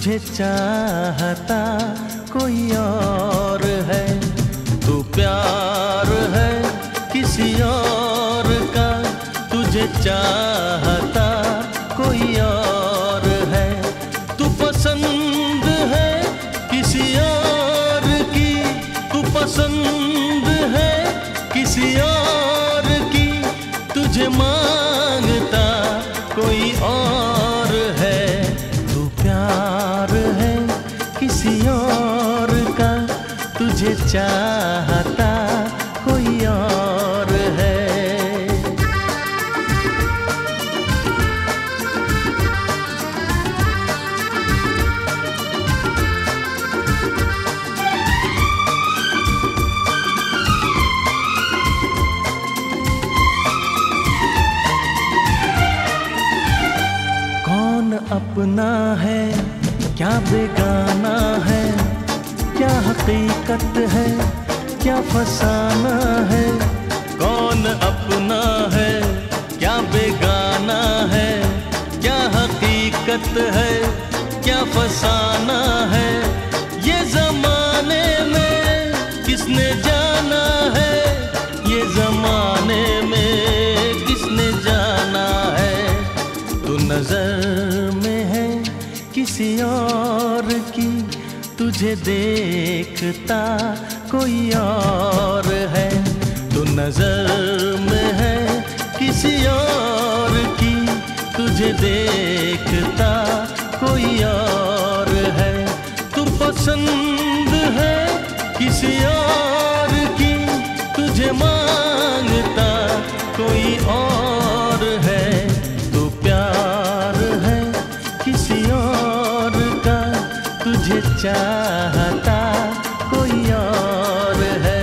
तुझे चाहता कोई और है। तू प्यार है किसी और का, तुझे चाहता कोई और है। तू पसंद है किसी और की, तू पसंद है किसी और की, तुझे मांगता कोई और है। तू प्यार है किसी और का, तुझे चाहता कोई और है। कौन अपना है क्या बेगाना है, क्या हकीकत है क्या फसाना है। कौन अपना है क्या बेगाना है, क्या हकीकत है क्या फसाना है। ये जमाने में किसने जाना है, ये जमाने में किसने जाना है। तू नजर में है किसी और की, तुझे देखता कोई और है। तू नजर में है किसी और की, तुझे देखता कोई और है। तू पसंद है किसी और की, तुझे मांगता कोई और है। तू प्यार है किसी और का, तुझे चाहता कोई और है।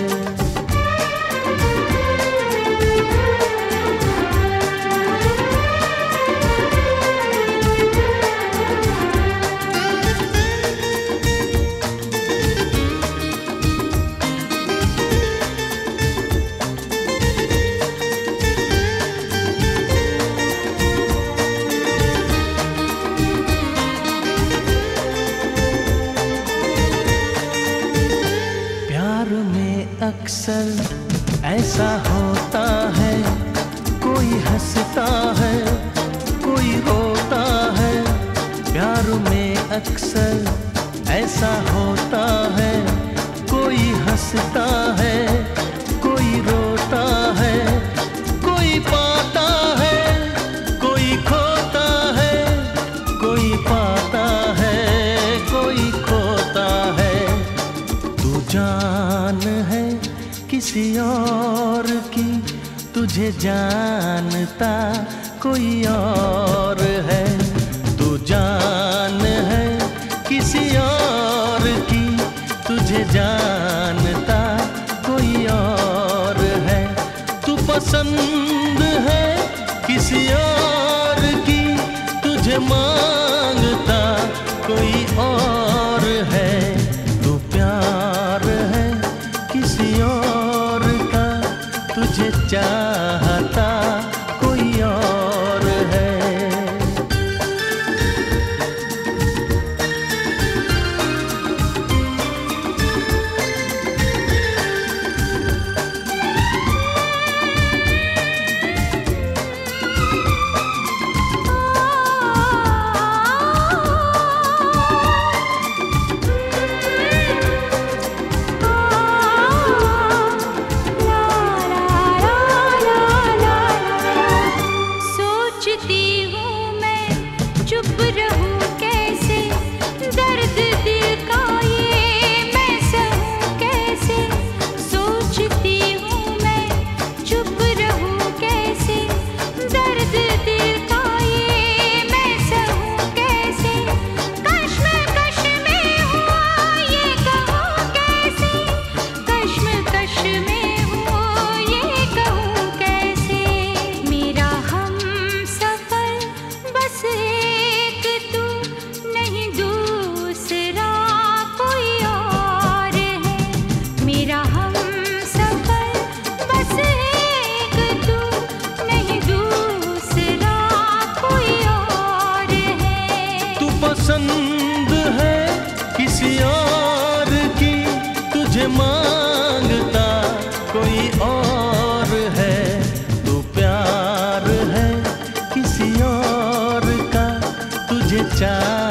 अक्सर ऐसा होता है, कोई हंसता है कोई रोता है। प्यार में अक्सर ऐसा होता है, कोई हंसता है कोई रोता है। कोई पाता है कोई खोता है, कोई पाता है कोई खोता है। तू जान है किसी और की, तुझे जानता कोई और है। तू जान है किसी और की, तुझे जानता कोई और है। तू पसंद है किसी और की, तुझे मांगता कोई और है। तू प्यार है किसी और का, तुझे चाहता कोई और है। मुझे चाह